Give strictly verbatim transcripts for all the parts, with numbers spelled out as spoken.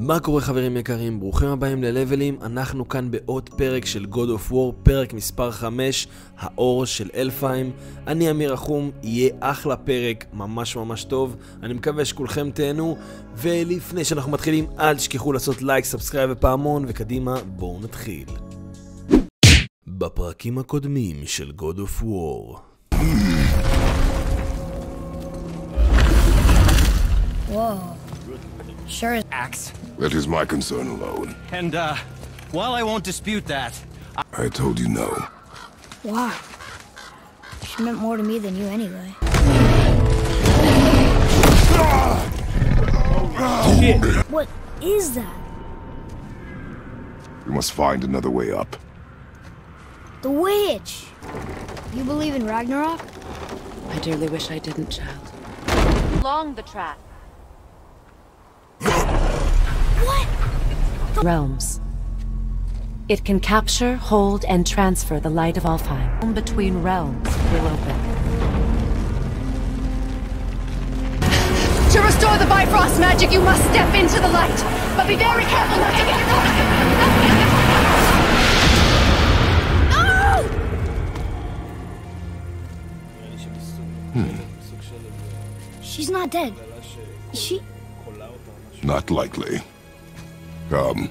מה קורה חברים יקרים? ברוכים הבאים ללבלים. אנחנו כאן בעוד פרק של God of War, פרק מספר חמש, האור של אלפהיים. אני אמיר רחום, יהיה אחלה פרק, ממש ממש טוב. אני מקווה שכולכם תהנו, ולפני שאנחנו מתחילים אל תשכחו לעשות לייק, סאבסקרייב ופעמון, וקדימה בואו נתחיל. בפרקים הקודמים של God of War. Whoa. Sure. Axe. That is my concern alone. And, uh, while I won't dispute that, I, I told you no. Why? She meant more to me than you anyway. What is that? We must find another way up. The witch! You believe in Ragnarok? I dearly wish I didn't, child. Along the track. What? Realms. It can capture, hold, and transfer the light of Alfheim. Between realms will open. To restore the Bifrost magic, you must step into the light, but be very careful not to get caught. No! She's not dead. Is she? Not likely. Come.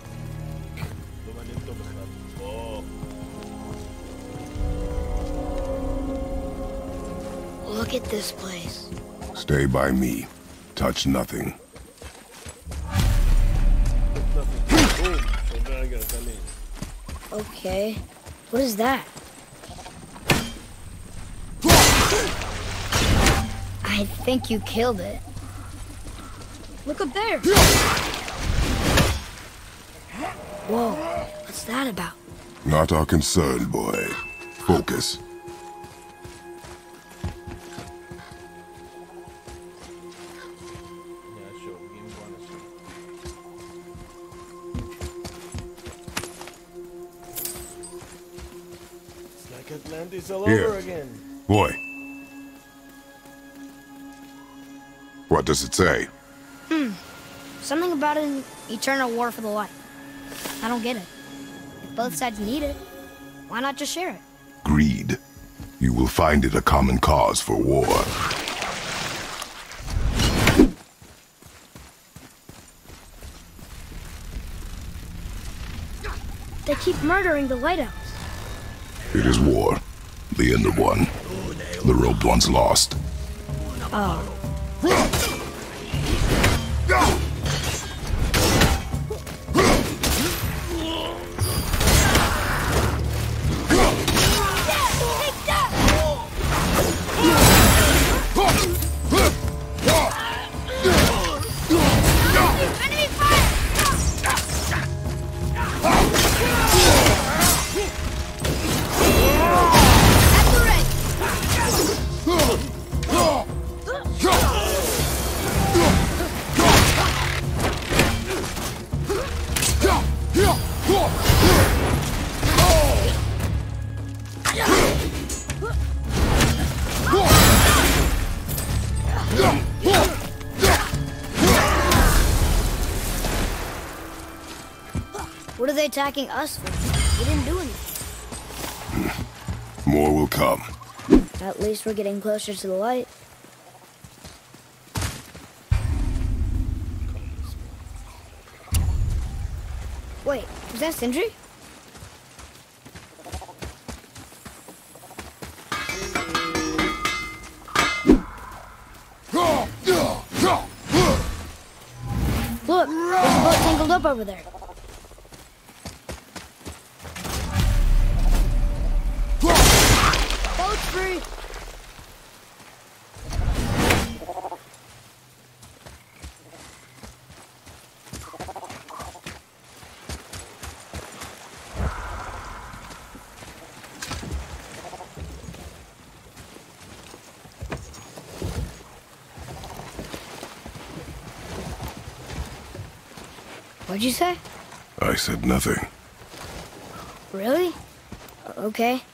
Look at this place. Stay by me. Touch nothing. Okay. What is that? I think you killed it. Look up there. Whoa, what's that about? Not our concern, boy. Focus. It's like Atlantis all Here. over again. Boy. What does it say? Hmm. Something about an eternal war for the light. I don't get it. If both sides need it, why not just share it? Greed. You will find it a common cause for war. They keep murdering the lighthouse. It is war. The end of one. The robed one's lost. Oh. What are they attacking us for? We didn't do anything. More will come. At least we're getting closer to the light. Wait, is that Sindri? Look, there's a boat tangled up over there. Boat's free. What'd you say? I said nothing. Really? Okay.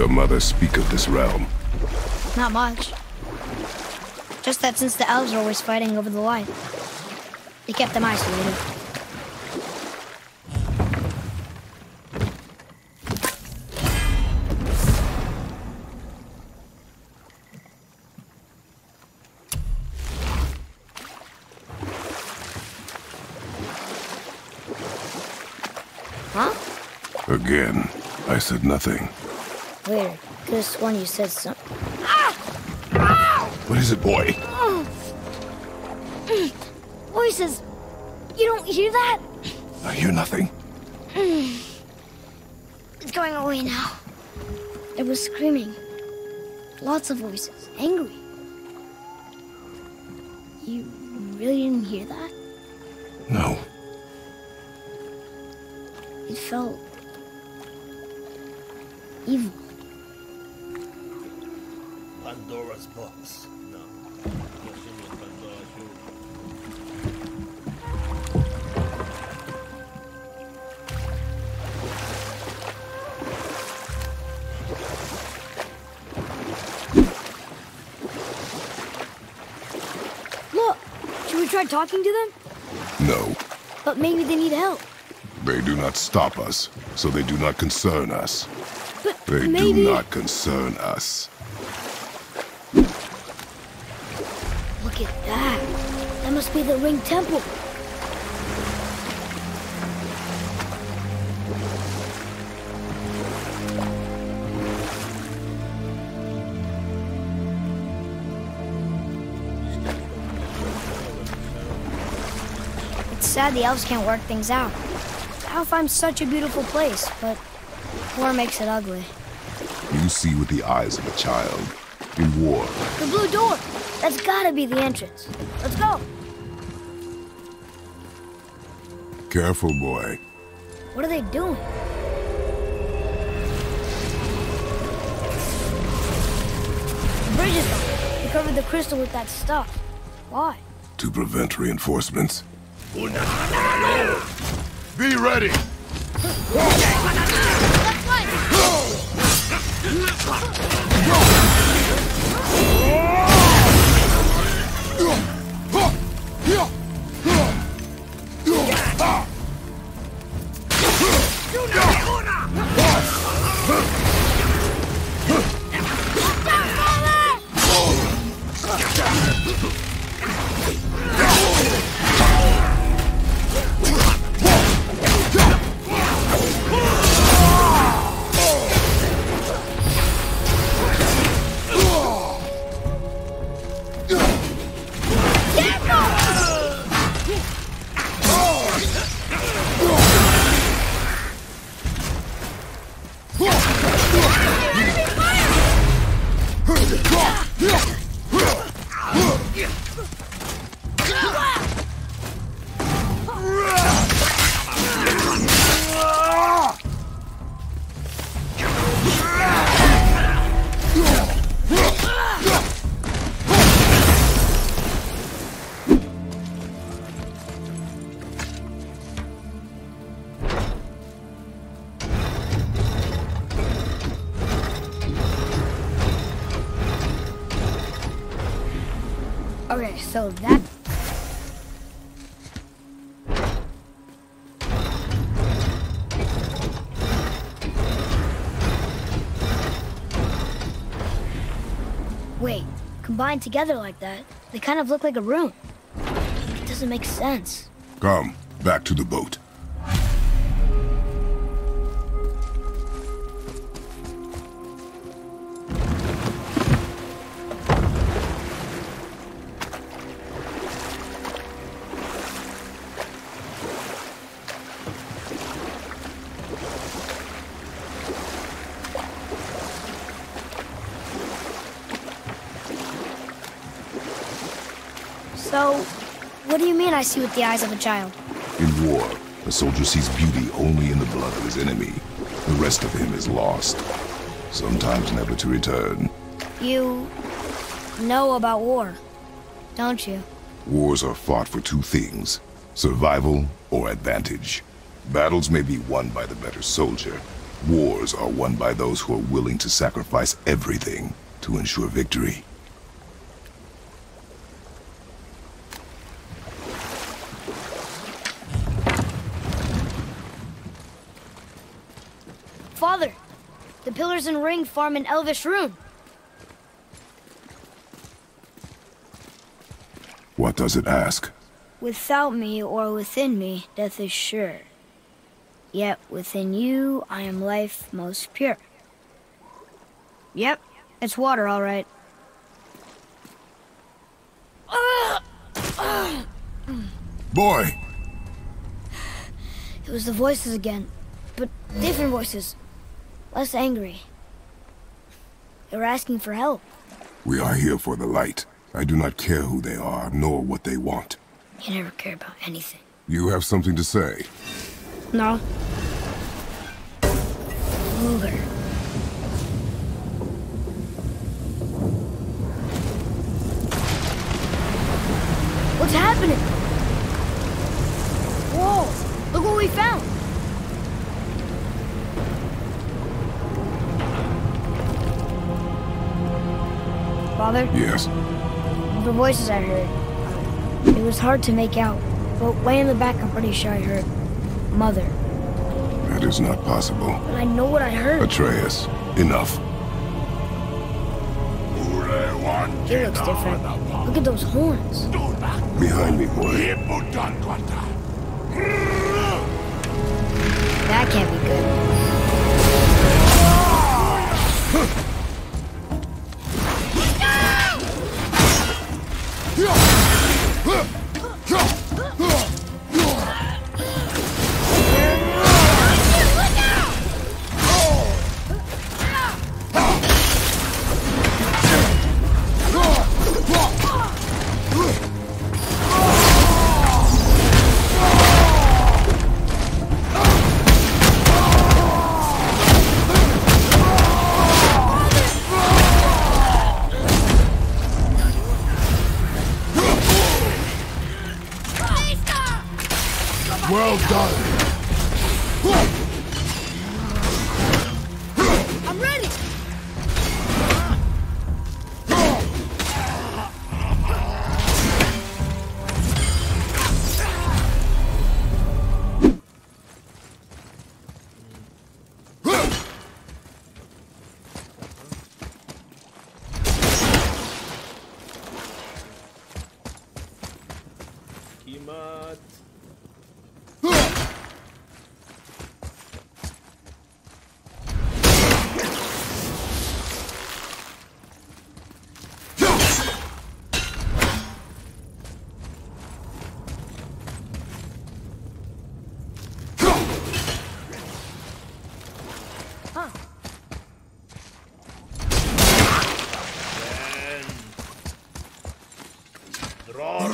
your mother speak of this realm? Not much. Just that since the elves are always fighting over the light, they kept them isolated. Huh? Again, I said nothing. Weird. Could have sworn you said something. What is it, boy? Voices! You don't hear that? I hear nothing. It's going away now. There was screaming. Lots of voices. Angry. You really didn't hear that? No. It felt... evil. Pandora's box. No. Look! Should we try talking to them? No. But maybe they need help. They do not stop us, so they do not concern us. But They maybe... do not concern us. Look at that. That must be the Ring Temple. It's sad the elves can't work things out. Alfheim's such a beautiful place, but war makes it ugly. You see with the eyes of a child. In war, The blue door! That's gotta be the entrance. Let's go! careful, boy. What are they doing? The bridge is gone. They covered the crystal with that stuff. Why? To prevent reinforcements. Be ready! Okay, so that... Wait, combined together like that, they kind of look like a room. It doesn't make sense. Come, back to the boat. So, what do you mean I see with the eyes of a child? In war, a soldier sees beauty only in the blood of his enemy. The rest of him is lost, sometimes never to return. You know about war, don't you? Wars are fought for two things, survival or advantage. Battles may be won by the better soldier, Wars are won by those who are willing to sacrifice everything to ensure victory. Father, the pillars and ring farm an elvish rune. What does it ask? Without me or within me, death is sure. Yet within you, I am life most pure. Yep, it's water, all right. Boy! It was the voices again, but different voices. Less angry. They were asking for help. We are here for the light. I do not care who they are, nor what they want. You never care about anything. You have something to say? No. Luger. What's happening? Whoa! Look what we found! Father? Yes. The voices I heard. It was hard to make out, but way in the back I'm pretty sure I heard Mother. That is not possible. But I know what I heard. Atreus, enough. He looks different. Look at those horns. Behind me, boy. That can't be good. Well done. I'm ready! כמעט. Dror.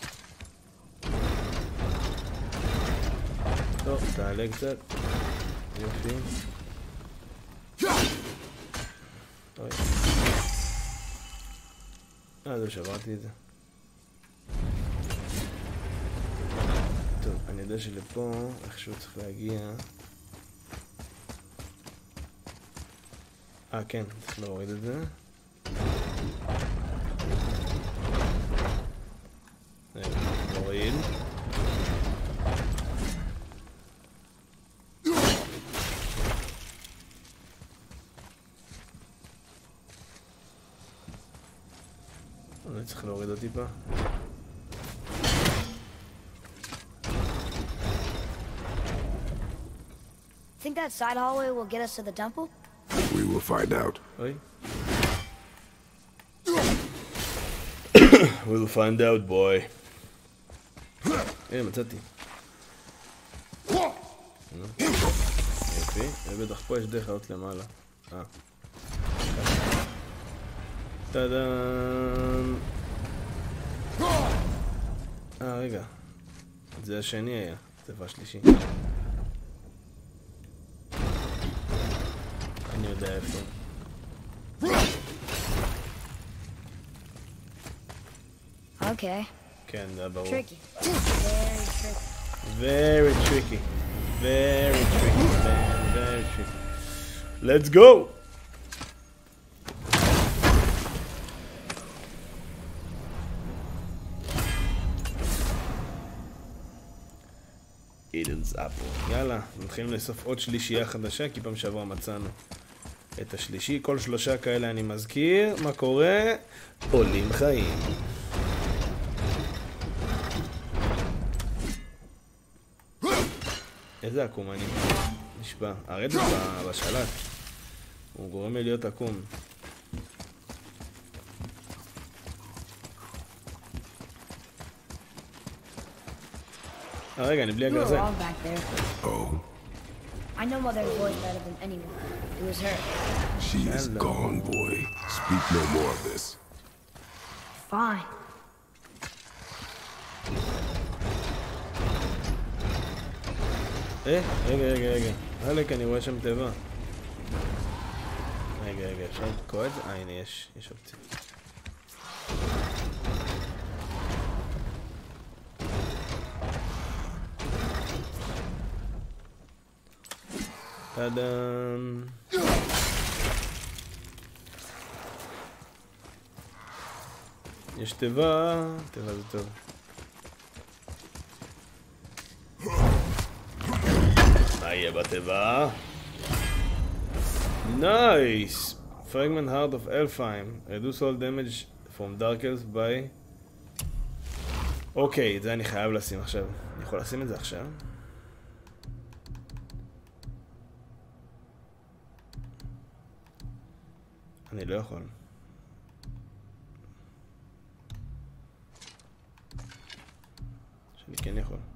טוב, תעלה קצת. יופי. אוי. אה, זהו, שברתי את זה. טוב, אני יודע שלפה איכשהו צריך להגיע. אה, כן, צריך להוריד את זה. נוריד. אני צריך להוריד אותי פה. Think that side hallway will get us to the temple? We will find out. אוי. We'll find out, boy. הנה, מצאתי. יופי, בטח פה יש דרך לעלות למעלה. אה. טאדאם. אה, רגע. זה השני היה. צבע שלישי. אני יודע איפה. Okay. כן, זה ברור. Tricky. Very tricky. Very tricky. Very tricky, man. Very tricky. Let's go! Eden's apple. יאללה, מתחילים לאסוף עוד שלישייה חדשה, כי פעם שעברה מצאנו את השלישי. כל שלושה כאלה אני מזכיר. מה קורה? עולים חיים. איזה עקום אני נשבע. הרדת בשלט. הוא גורם לי להיות עקום. אה, רגע, אני בלי You were הגרזן. wrong back there. Oh, I know Mother's voice better than anyone. It was her. she is Hello. gone, boy. Speak no more of this. Fine. אה, רגע, רגע, רגע. הלק, אני רואה שם טבע. רגע, רגע, אפשר לתקוע את זה? אה, הנה, יש, יש אופציה. טאדאם. יש טבע, טבע זה טוב. מה יהיה בטבע? נייס! Fragment Heart of Elfheim. Reduce all damage from Dark Elves by... אוקיי, את זה אני חייב לשים עכשיו. אני יכול לשים את זה עכשיו? אני לא יכול. שאני כן יכול.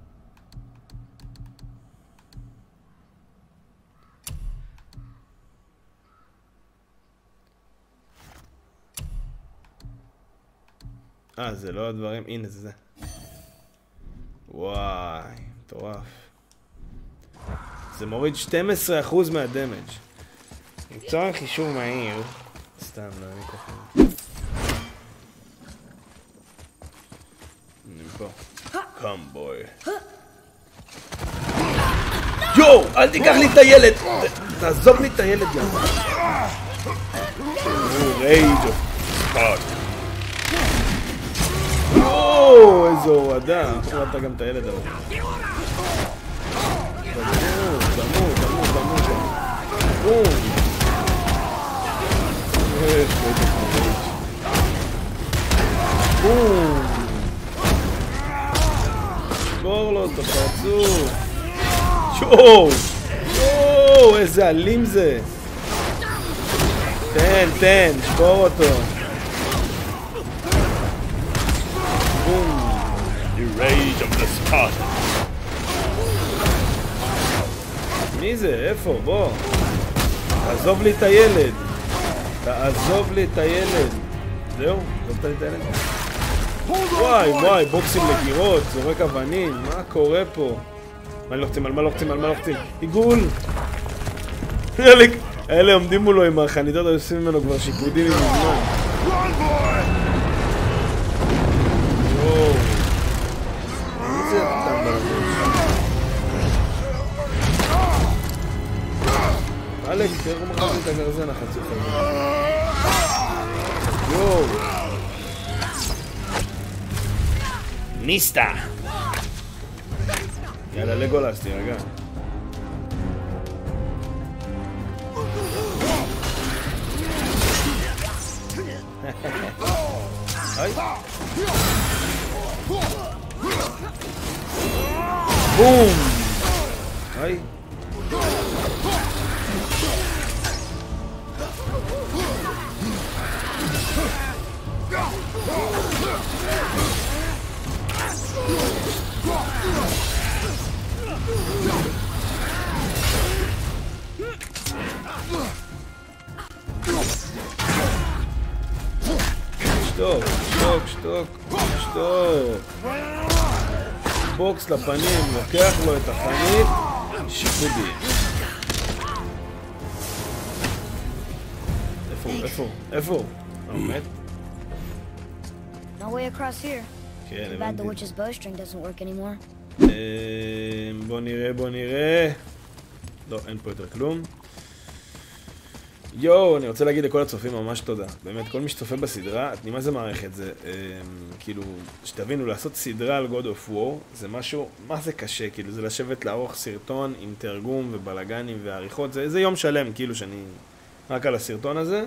אה, זה לא הדברים, הנה זה זה. וואי, מטורף. זה מוריד שנים עשר אחוז מהדמג'. לצורך חישוב מהיר. סתם, לא, אני ככה. אני פה. Come boy. יואו, אל תיקח לי את הילד! תעזוב לי את הילד גם. רייג' אוף ספארט. יואו, איזו הורדה. הורדת גם את הילד הזה. תמות, תמות, תמות, תמות. בום. איך, בטח מרייג'. בום. שבור לו את הפרצוף. שואו! שואו! איזה אלים זה! תן, תן, שבור אותו. בום. The rage of the Spartans. מי זה? איפה? בוא. תעזוב לי את הילד. תעזוב לי את הילד. זהו? עזבת לי את הילד? וואי, וואי, בוקסים לקירות, זורק אבנים. מה קורה פה? מה לוחצים? על מה לוחצים? על מה לוחצים? עיגול! אלה עומדים מולו עם החניתות, עושים ממנו כבר שיקודים עם הזמן. וואו. מי זה הטמבל הזה? אלק, תראו מחזים את הגרזן החצוף הזה. יואו. ניסטה. יאללה, לגולס, תירגע. היי. בום. היי. שטוק, שטוק, שטוק, שטוק. בוקס לפנים, לוקח לו את החנית, שיקודים. איפה, איפה, איפה? עומד? No way across here. כן, Too bad the הבנתי. witch's bowstring doesn't work anymore. בוא נראה, בוא נראה. לא, אין פה יותר כלום. יואו, אני רוצה להגיד לכל הצופים ממש תודה. באמת, כל מי שצופה בסדרה, אני מה זה מערכת זה, כאילו, שתבינו, לעשות סדרה על God of War, זה משהו, מה זה קשה, כאילו, זה לשבת לערוך סרטון עם תרגום ובלגנים ועריכות, זה, זה יום שלם, כאילו, שאני רק על הסרטון הזה,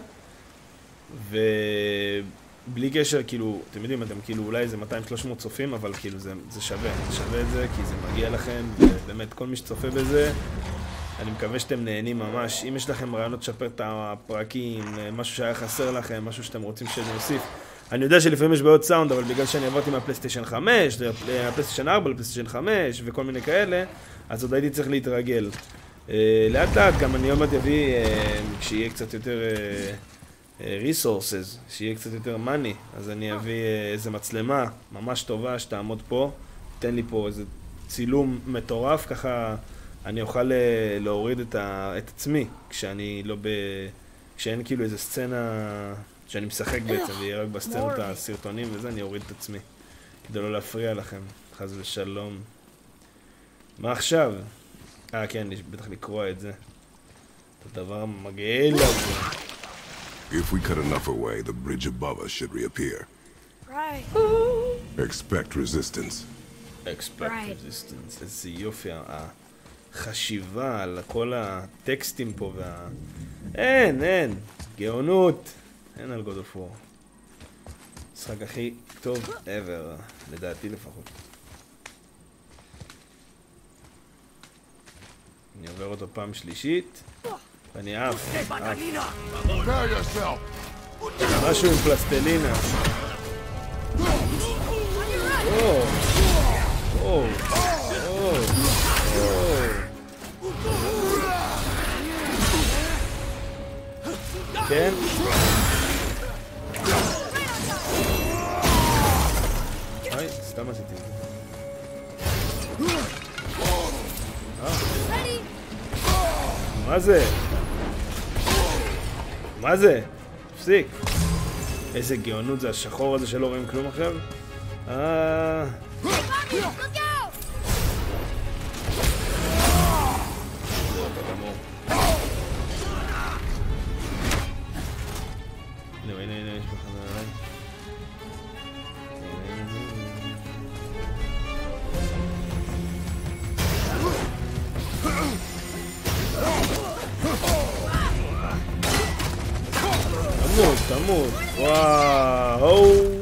ובלי קשר, כאילו, אתם יודעים, אתם כאילו, אולי זה מאתיים שלוש מאות צופים, אבל כאילו, זה, זה שווה, זה שווה את זה, כי זה מגיע לכם, ובאמת, כל מי שצופה בזה, אני מקווה שאתם נהנים ממש. אם יש לכם רעיונות לשפר את הפרקים, משהו שהיה חסר לכם, משהו שאתם רוצים שנוסיף. אני יודע שלפעמים יש בעיות סאונד, אבל בגלל שאני עברתי מהפלייסטיישן חמש, מהפלייסטיישן ארבע לפלייסטיישן חמש וכל מיני כאלה, אז עוד הייתי צריך להתרגל. לאט לאט גם אני עוד מעט אביא, כשיהיה קצת יותר resources, שיהיה קצת יותר money, אז אני אביא איזה מצלמה ממש טובה שתעמוד פה. תן לי פה איזה צילום מטורף, ככה אני אוכל להוריד את, ה... את עצמי, כשאני לא ב... כשאין כאילו איזה סצנה שאני משחק בעצם, ויהיה רק בסצנות הסרטונים וזה, אני אוריד את עצמי, כדי לא להפריע לכם, חס ושלום. מה עכשיו? אה, כן, יש בטח לקרוא את זה. את הדבר מגעיל הזה. If we cut enough away, the bridge above us should reappear. Right. Expect resistance. Expect resistance. איזה יופי. החשיבה על כל הטקסטים פה וה... אין, אין. גאונות. אין על God of War. משחק הכי טוב ever. לדעתי לפחות. אני עובר אותו פעם שלישית. ואני עף. משהו עם פלסטלינה. או, או, או, או. כן? היי, סתם עשיתי את זה. מה זה? מה זה? תפסיק. איזה גאונות זה השחור הזה שלא רואים כלום עכשיו? אה... הנה, הנה, הנה, יש בחזרה עליי. תמות, תמות, וואו.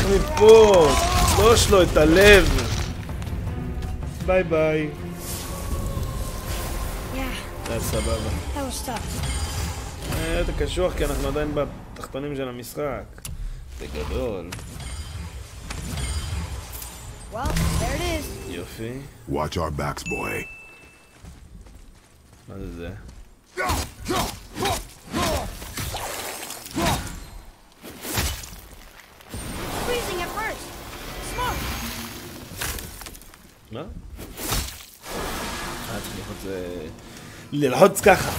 מפה! תלוש לו את הלב! ביי ביי. Yeah, זה סבבה. that was tough. אה, אתה קשוח כי אנחנו עדיין בתחתונים של המשחק. זה גדול. Well, there it is. יופי. Watch our backs, boy. מה זה זה? Freezing at first. Smoke. מה? אה, צריך ללחוץ זה... ללחוץ ככה.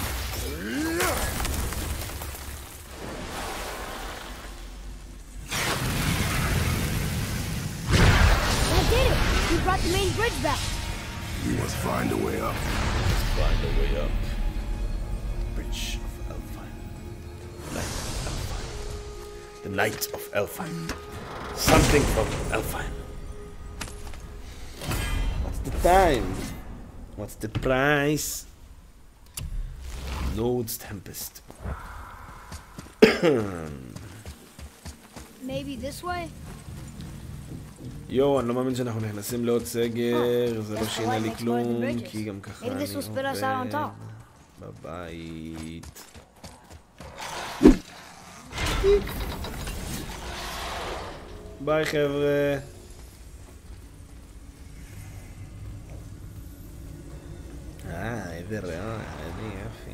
That did it. We brought the main bridge back. We must find a way up. Find a way up. Bridge of Elfheim. Light of Elfheim. The Light of Elfheim. Something from Elfheim. What's the time? What's the price? Lord's Tempest. Maybe this way? יו, אני לא מאמין שאנחנו נכנסים לעוד סגר, זה לא שינה לי כלום, כי גם ככה אני עובד בבית. ביי חבר'ה. אה, איזה רעיון, איזה יופי.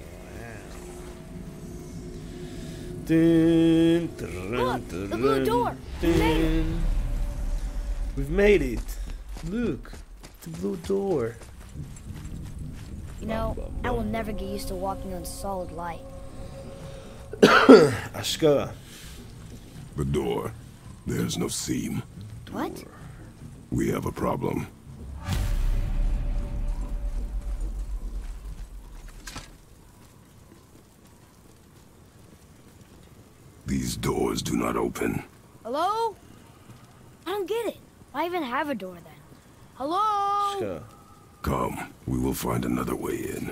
טן, טרן, טרן, טן. We've made it. Look, the blue door. You know, I will never get used to walking on solid light. Ashkara. The door. There's no seam. What? We have a problem. These doors do not open. Hello? I don't get it. Why even have a door then? Hello? Ashkara. Come, we will find another way in.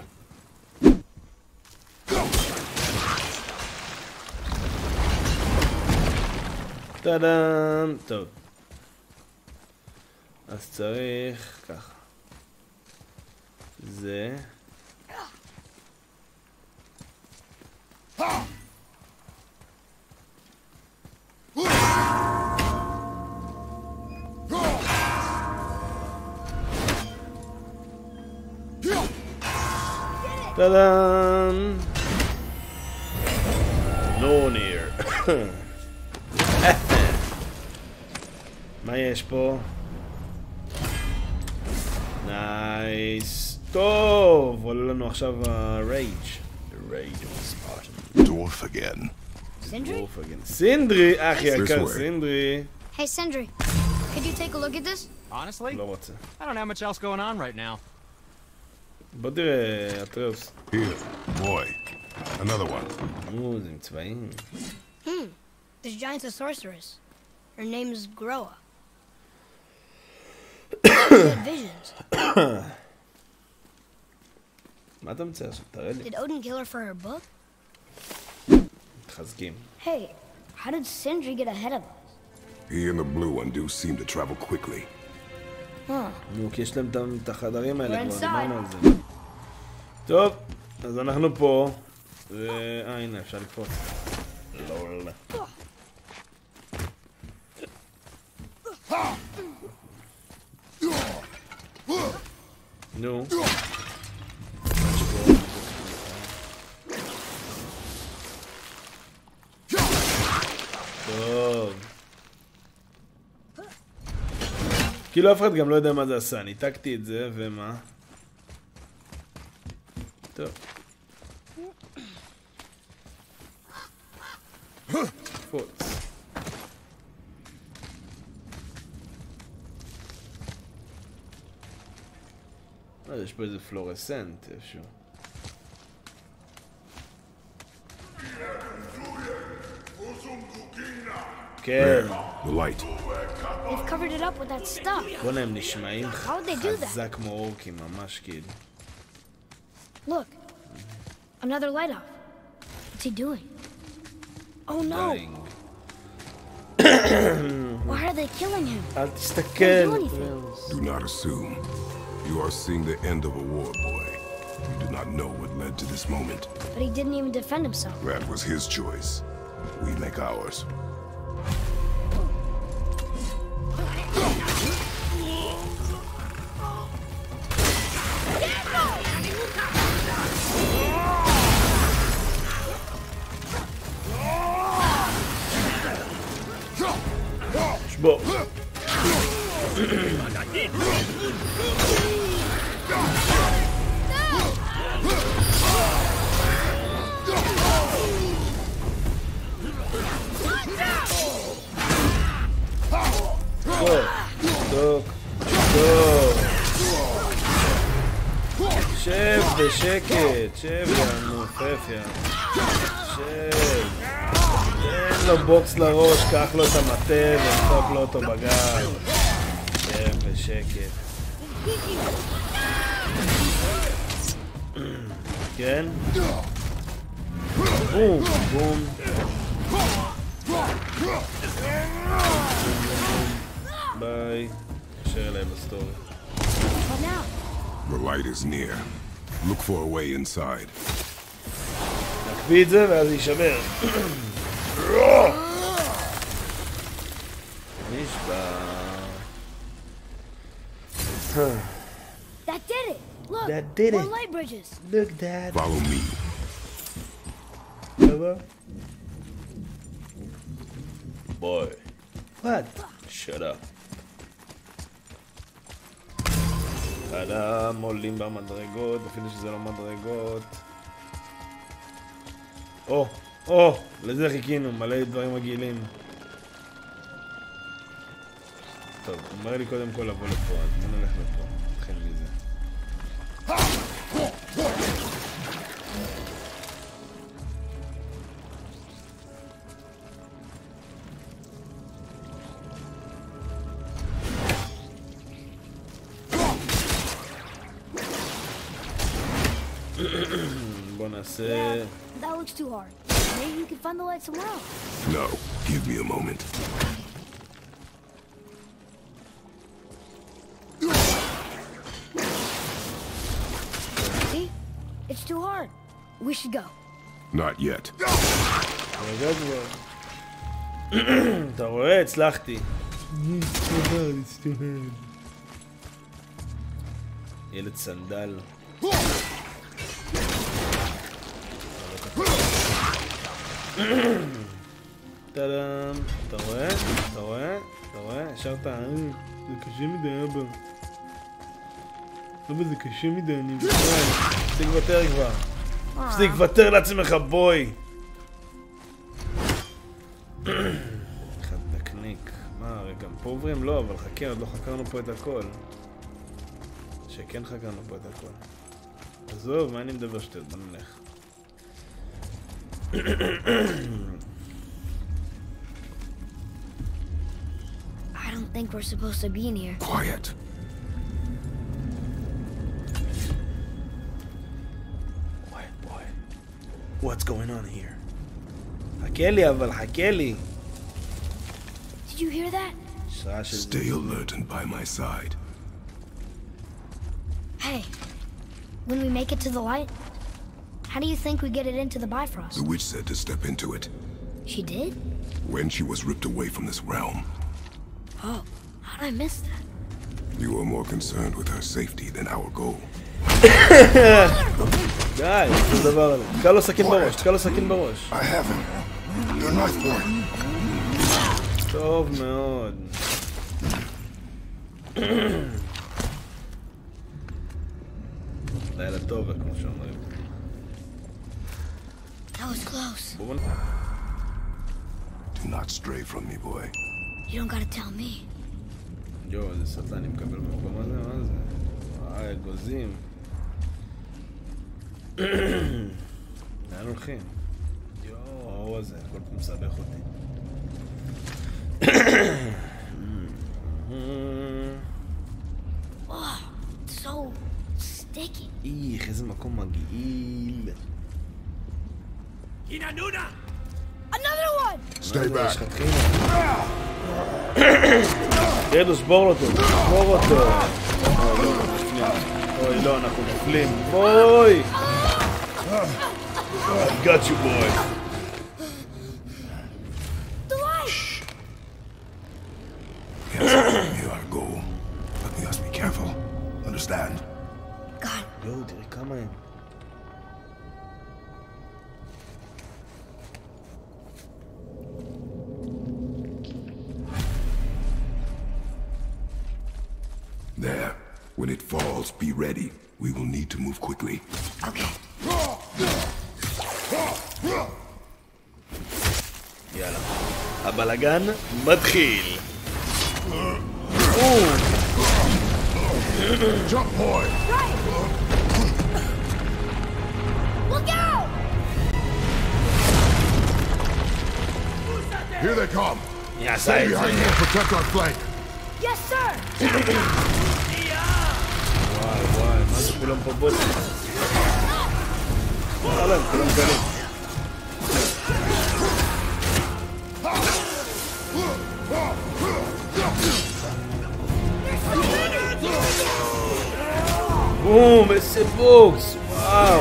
טאדאם. טוב. אז צריך ככה. זה. טאדאם. No near. מה יש פה? נייס. טוב, עולה לנו עכשיו הרייג'. הרייג' of Spartan. Dwarf again. Sindri? סינדרי, אחי יקר, סינדרי. Hey, Sindri. Could you take a look at this? Honestly, לא רוצה. I don't have much else going on right now. בוא תראה, אטריוס. Here, boy. Another one. נו, זה עם צבעים. Hmm. This giant's a sorceress. Her name is Groa. She had visions. מה אתה מציע עכשיו? תראה לי. Did Odin kill her for her book? מתחזקים. Hey, how did Sindri get ahead of us? He and the blue one do seem to travel quickly. Huh. נו, כי יש להם את החדרים האלה, We're כבר inside. דיברנו על זה. טוב, אז אנחנו פה. ו... אה, הנה, אפשר לקפוץ. לול. נו. טוב. כאילו אף אחד גם לא יודע מה זה עשה, ניתקתי את זה, ומה? טוב. קפוץ. אז יש פה איזה פלורסנט איפשהו. כן. The light. They've covered it up with that stuff. בוא'נה, הם נשמעים How would they do that? חזק כמו אורקים, ממש כאילו. Look. Another light off. What's he doing? Oh no. Dying. Why are they killing him? אל תסתכל. Do not assume. You are seeing the end of a war, boy. You do not know what led to this moment. But he didn't even defend himself. That was his choice. We make ours. בוא. דוק, דוק. שב בשקט, שב לנו, פפיה. שב. תן לו בוקס לראש, קח לו את המטה ודפוק לו אותו בגב. שב בשקט. כן? בום, בום. ביי. נשאר אליי בסטורי. The light is near. Look for a way inside. נקפיא את זה ואז יישבר. נשבר. That did it! Look! That did more it. light bridges! Look, Dad. Follow me. Hello? Boy. What? Shut up. אדם עולים במדרגות, אפילו שזה לא מדרגות. או, או, לזה חיכינו, מלא דברים מגעילים. טוב, אומר לי קודם כל לבוא לפה, אז בוא נלך לפה, נתחיל מזה. בוא נעשה... That looks too hard. Maybe you can find the light somewhere else. No, give me a moment. See? It's too hard. We should go. Not yet. רגע כבר. אתה רואה? הצלחתי. ילד סנדל. טאדם, אתה רואה? אתה רואה? אתה רואה? השארת... זה קשה מדי, אבא. אבא, זה קשה מדי, אני... תפסיק לוותר כבר. תפסיק לוותר לעצמך, בוי! אחד נקניק. מה, גם פה עוברים? לא, אבל חכה, עוד לא חקרנו פה את הכל. שכן חקרנו פה את הכל. עזוב, מה אני מדבר שטויות? בוא נלך. I don't think we're supposed to be in here. Quiet. Quiet, boy. What's going on here? חכה לי, אבל חכה לי. Did you hear that? שעה של... Stay alert and by my side. Hey, when we make it to the light, how do you think we get it into the Bifrost? The witch said to step into it. She did? When she was ripped away from this realm. Oh, how did I miss that? You are more concerned with her safety than our goal. די, זה דבר הזה. תקע לו סכין בראש, תקע לו סכין בראש. I have him. Your knife boy. טוב מאוד. לילה טוב, כמו שאומרים. That was close. בואו... Do not stray from me, boy. You don't gotta tell me. יו, איזה סרטן אני מקבל במקום הזה, מה זה? וואי, גוזים. לאן הולכים? יו, האור הזה, הכל פה מסבך אותי. Oh, so sticky. איך, איזה מקום מגעיל. Another one! Stay back. יש לך תחינה. קרדוס, בור אותו, בור אותו. אוי, לא, אנחנו נופלים. אוי! I got you, boy. Shh. Yes, you are go. But you must be careful. Understand? God, יואו, תראי כמה הם. There. When it falls, be ready. We will need to move quickly. okay. יאללה. הבלגן מתחיל. Jump, boy! Look out! Here they come. מי עשה Stay את זה? behind me and protect our flank. Yes, sir! וואי וואי, מה זה כולם פה בוטים? יאללה, הם כולם קלים. בום, איזה בוקס, וואו.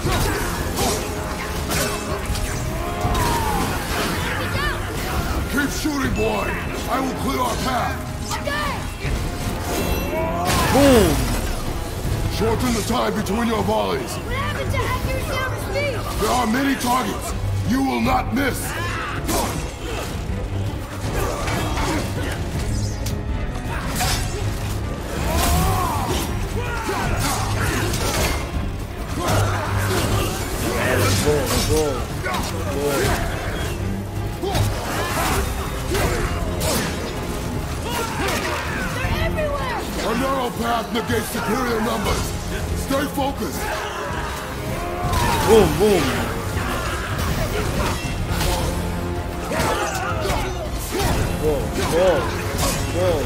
Keep shooting, boy. I will clear our path. בום. Shorten the time between your volleys. What happened to accuracy over speed? There are many targets. You will not miss. בום, בום, בום. A narrow path negates superior numbers. Stay focused. בום, בום. בום, בום, בום.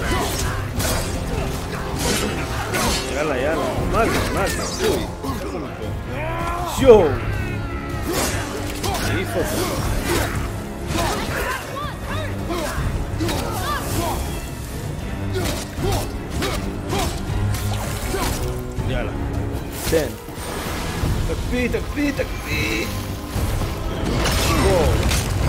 יאללה, יאללה. מה זה? מה זה? שוי. שואו. העיף אותו. יאללה. תן. תקפיא, תקפיא, תקפיא. בוא.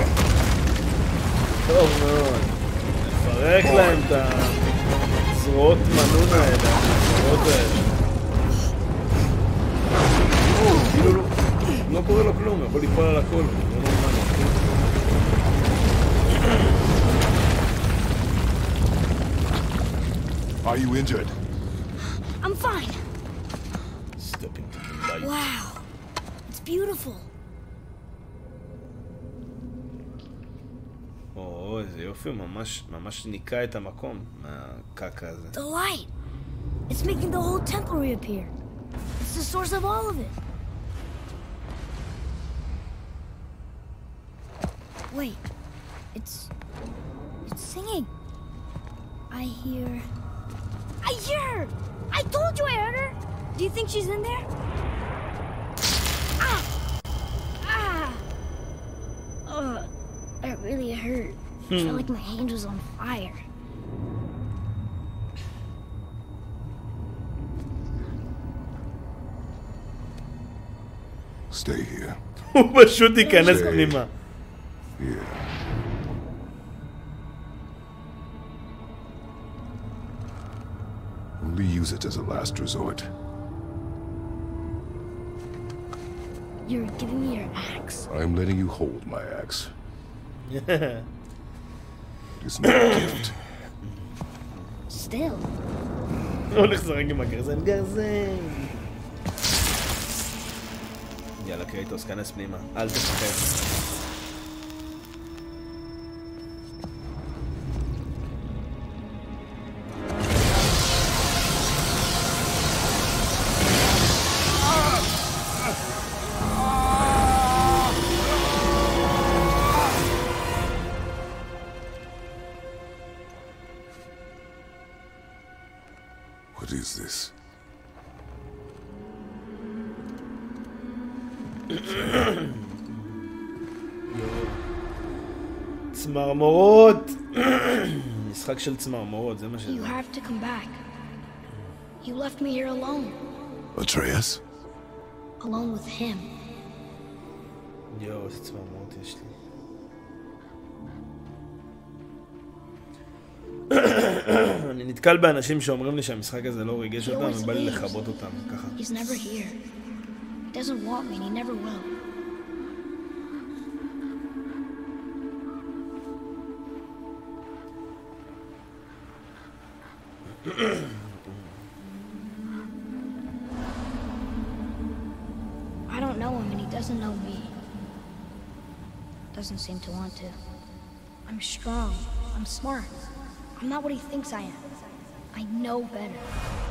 טוב מאוד. נפרק להם את הזרועות מנון האלה, הזרועות האלה. כאילו לא, לא קורה לו כלום, יכול ליפול על הכל. לא נורמלי. Are you injured? I'm fine. Stepping to the light. Wow. It's beautiful. או, איזה יופי, ממש, ממש ניקה את המקום מהקקה הזה. The light. It's making the whole temple reappear. It's the source of all of it. Wait. It's... It's singing. I hear... I hear her! I told you I heard her! Do you think she's in there? Ah! Ah! Ugh. That really hurt. I felt like my hand was on fire. Stay here. הוא פשוט ייכנס פנימה. Here. Only use it as a last resort. You're giving me your axe? I'm letting you hold my axe. It is not a gift. Still. הוא הולך לשחק עם הגרזן, גרזן. יאללה קרייטוס, כנס פנימה, אל תפחד. What is this? צמרמורות. משחק של צמרמורות, זה מה ש... You have to come back. You left me here alone. Atreus? Alone with him. יואו, איזה צמרמורות יש לי. אני נתקל באנשים שאומרים לי שהמשחק הזה לא ריגש אותם, ובא לי לחבות אותם, ככה. He's never here. He doesn't want me and he never will. I don't know him and he doesn't know me. Doesn't seem to want to. I'm strong. I'm smart. I'm not what he thinks I am. I know better.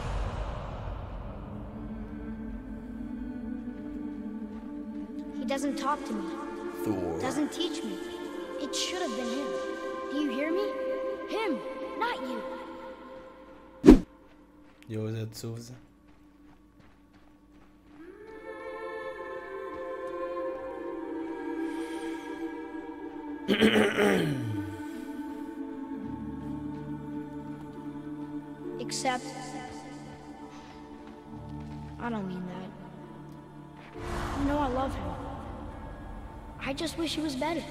He doesn't talk to me. Thor. Doesn't teach me. It should have been him. Do you hear me? Him, not you. יואו, איזה עצוב זה. Except, I don't mean that. You know I love him. I just wish he was better.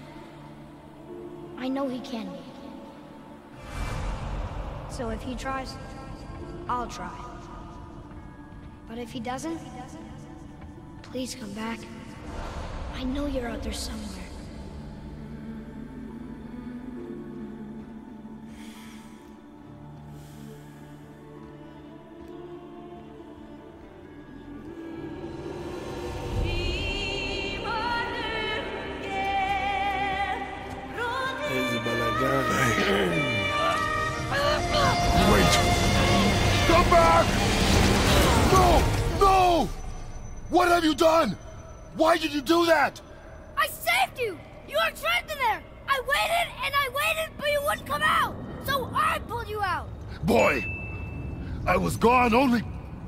I know he can be. So if he tries, I'll try. But if he doesn't, please come back. I know you're out there somewhere. איזה בלגן. Wait! Come back! No! No! What have you done? Why did you do that? I saved you! You were trapped in there! I waited and I waited, but you wouldn't come out! So I pulled you out! Boy! I was gone only...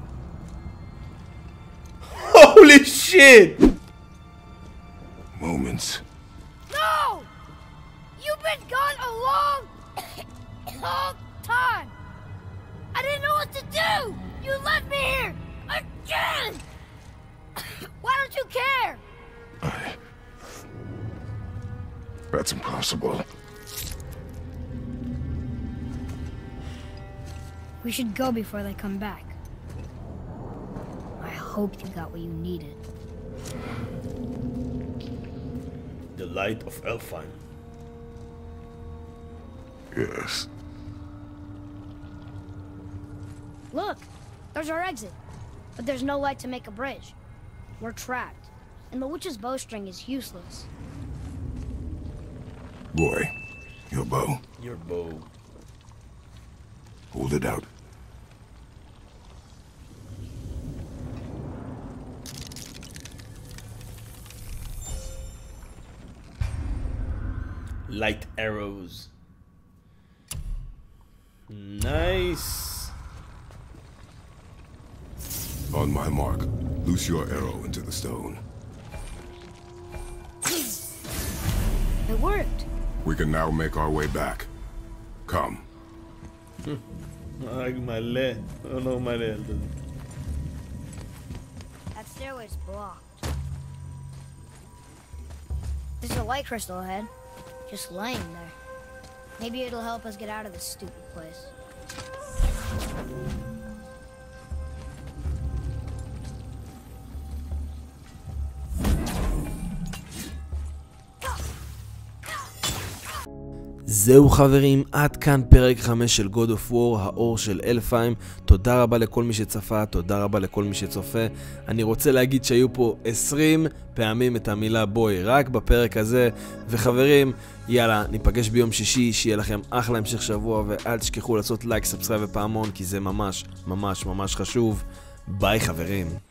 Holy shit! moments. No! You've been gone a long, long time! I didn't know what to do! You left me here! Again! Why don't you care? I... That's impossible. We should go before they come back. I hope you got what you needed. The light of Elfheim. Yes. Look! There's our exit. But there's no light to make a bridge. We're trapped. And the witch's bowstring is useless. Boy, your bow. Your bow. Hold it out. Light arrows. Nice. On my mark, loose your arrow into the stone. It worked. We can now make our way back. Come. רק מלא. לא נורמלי ילד הזה. That stairway's blocked. There's a light crystal ahead. Just laying there. Maybe it'll help us get out of this stupid place. זהו חברים, עד כאן פרק חמש של God of War, האור של אלפהיים. תודה רבה לכל מי שצפה, תודה רבה לכל מי שצופה. אני רוצה להגיד שהיו פה עשרים פעמים את המילה בוי, רק בפרק הזה. וחברים, יאללה, ניפגש ביום שישי, שיהיה לכם אחלה המשך שבוע, ואל תשכחו לעשות לייק, סאבסקרייב ופעמון, כי זה ממש ממש ממש חשוב. ביי חברים.